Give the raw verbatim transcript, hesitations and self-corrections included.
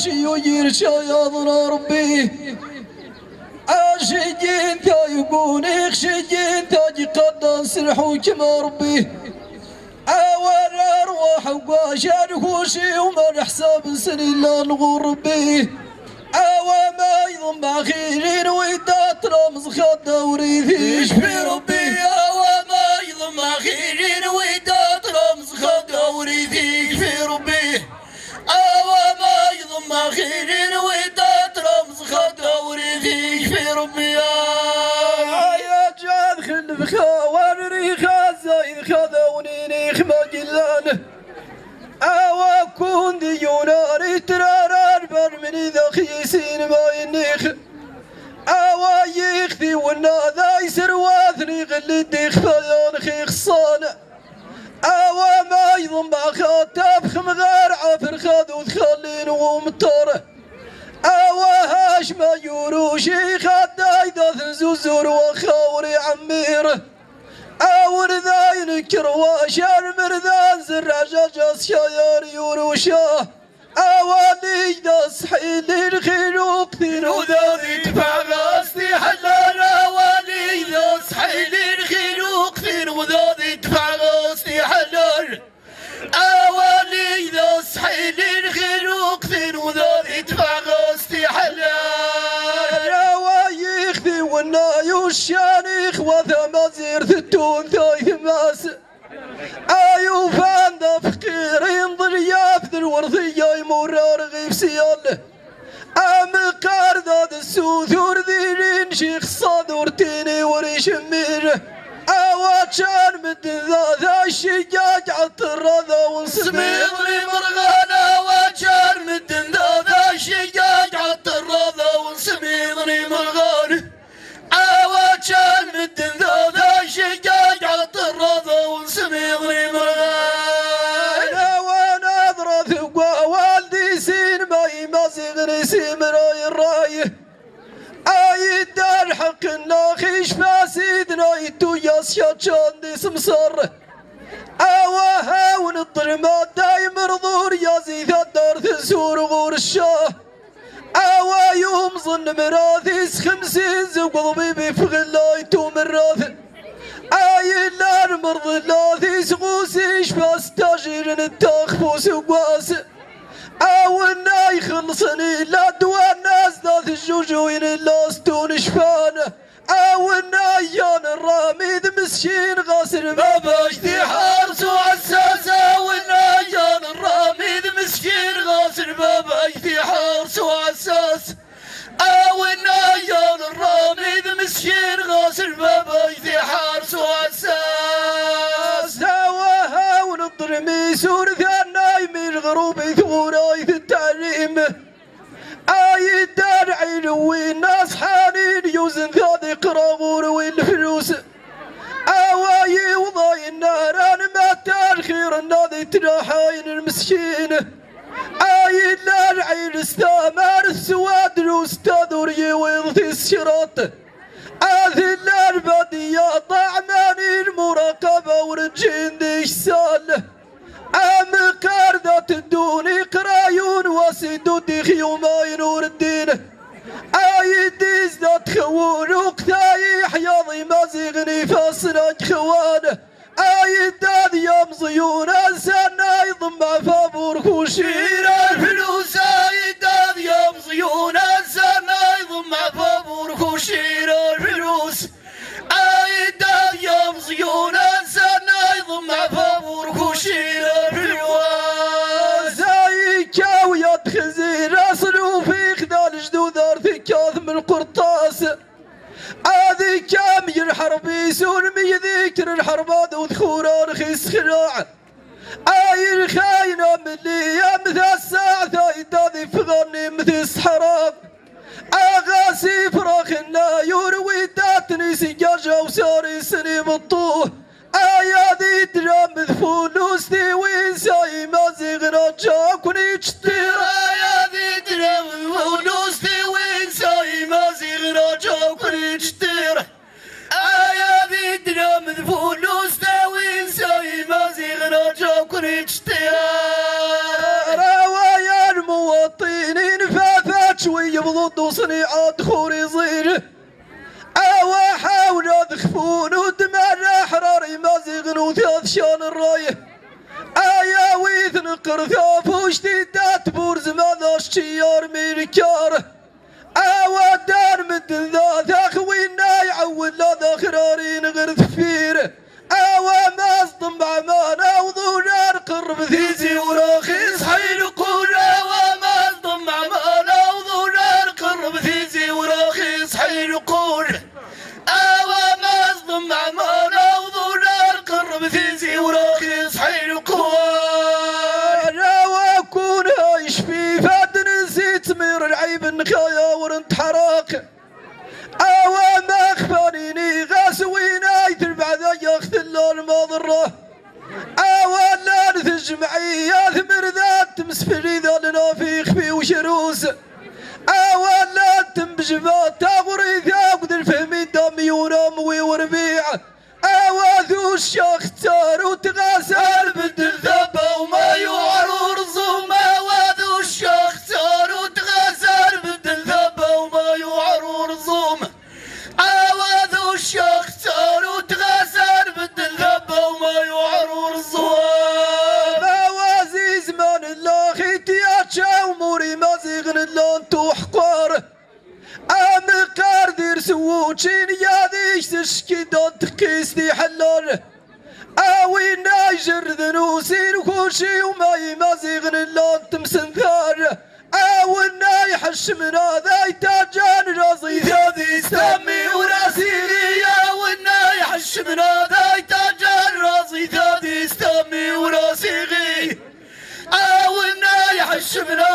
عاشي ويرشا يا ضنا ربي عاشقين تا يكون يخشقين تاجي قد سرحوا كما ربي أول أرواح وقاشر خوشي وما حساب سنين لا نغور ربي أوا ما يضم أخيرين ويدات رمز خد وريثي يشفي ربي أوا ما يضم أخيرين ويدات رمز خد وريثي يشفي ربي أوا ما يضم أخيرين ويدات رمز خد وريثي يشفي ربي يا جاد خل بخاوان ريخا زايد خذوني نيخ ما جلانه أوا كون ديوناري تراران برمني ذا خيسين ما ينيخ أوا يخذي والناذا يسر واثني غلي ديخ فيان خيخ صانع أوا ما يضم خاتب خمغار عفر خذو تخلين ومطره أوا هاش ما يوروشي خدا يدث زوزور وخاوري عميره أور ذاين كرواشان مرذان زراجة جاس شايار يوروشاه أوالي داس حيلي الخيلوق ثيرو ذاذي تفع غاستي حلال أوالي داس حيلي الخيلوق ثيرو ذاذي تفع غاستي حلال أوالي داس حيلي الخيلوق ثيرو ذاذي تفع غاستي حلال أوايخ ذي والنايو الشانيخ وذا مزير ثتون ثايث ماس أيو فان ذا فقير ينظر يافذ الورثية يمرار غيف سياله أمقار ذا السوثور ذيرين شيخ صادور تيني وريش ميره أواتشان مدن ذا ذا الشجاج عطر ذا ونسميضني مرغانا أواتشان مدن ذا ذا الشجاج عطر ذا ونسميضني مرغانا أواتشان مدن ذا ذا الشجاج عطر ذا ونسميضني مرغانا وناظرة ثقوى والدي سين ما يمازغني سيمراي الرايه أي دار حق الناخيش فاسيدنا يتو ياسيا شاندي سمسر أوا هاون الظلمات دايم رضور يازي الدار ثسور غور الشاه أوا يوم ظن مراثيس خمسين زوق ضبيبي في غلايتو مراث أي اللار مرض اللاثيس غوسيش فاس تاجر التاخفوس وقاس أو النا يخلصني لا دوا الناس ذات الجوجوين اللاستون شفانه أو النا يان الراميد مسكين غاسر بابا اجدي حارس وعساس أو النا يان الراميد مسكين غاسر بابا اجدي حارس وعساس أو النا يان الراميد مسكين غاسر بابا اجدي حارس وعساس دواها ونضرمي سور ثانا يمير غروبي ثوراي في التعليم أي الدار عينوي ناس حانين يوزن ذاذي قراغور والفلوس أواي وضاي النار أنا ما تارخير الناذي تراحين المسكين أي النار عين استامر السواد الأستاذ وري ويضثي الشراط هذه النار بديا طعماني المراقبة ورجين ديش ساله أم قاردة الدوني قرايون وسيدو ديخ يوما ينور الدين أي ديز ذات خوون وقتاي حياضي مازيغني فاسناك خوانه أي داد يوم زيون أنسانا يضم فابور خوشير الفلوس أي داد يوم زيون أنسانا يضم فابور خوشير الفلوس أي داد يوم زيون أنسانا يضم فابور خوشير الفلوس زي كاو يدخزير أصلو في خدال جدود أرثي كاظم القرطاس هذي كام ينحرب يسون مي ذكر الحربات وذخورا رخيص خراع أي الخاينة من لي مثل الساعة ثايدة ذي فغني مثل الصحراء أغاسي فراخ لا يروي داتني سجاجة وساري سني بالطوه أيا ذي درام فلوس ذي وين ساي ما زغنا جاكوني تشتير أيا ذي درام فلوس ذي وين ساي ما زغنا جاكوني تشتير أيا ذي درام فلوس ذي وين ساي ما زغنا جاكوني تشتير روايا المواطنين شوي بضد وصنيعات خوري صيره أوا حاول أذخفون ودمع الأحرار مازيغن وثلاث شان الرايه أيا ويثن قرثاف وشتيدات بورز ماذا الشيار ميركاره أوا دار مدن ذا ثاخوينا يعول لا ذا خرارين غير ثفيره أوا ما اصطم عمانا وضونار قرب ثيزي وراخيص حيلقون أوا ما اصطم عمانا وضونار قرب ثيزي وراخيص حيلقون أوا ما اصطم عمانا وضونار قرب ثيزي وراخيص حيلقون أوا أكون هايش في فاد نسيت مير العيب نخايا ورنت حراق أوا ما خفانيني غاسوينا يتبع ذا يختل المضرة أوا لا نثجمعي يا ثمر ذات تمسفري ذا لنا في خفي وشروس أوا لا تنبجبات تغري ذا قد الفهمي دمي ورموي وربيع أوا ذو الشيخ تار وتغاسل بدل ذبا وما يوعر ورزوم أوا ذو الشيخ تار وتغاسل بدل ذبا وما يوعر ورزوم أوا ذو الشيخ تار وتغاسل بدل ذبا وما يوعر ورزوم أوا زي زمان الله خيتياتشا وموري مازيغن اللون توحقاره أمي قاردير سووتشين يا ذيش تشكي دون تقيس دي حلال أوي نايجر ذنوسين وكوشي وما يمازيغن اللون تمسن ثار أوي نايحش من هذا يتاجان راسي ذي استمي وراسيغي أوي نايحش من هذا يتاجان راسي ذي استمي وراسيغي أوي نايحش من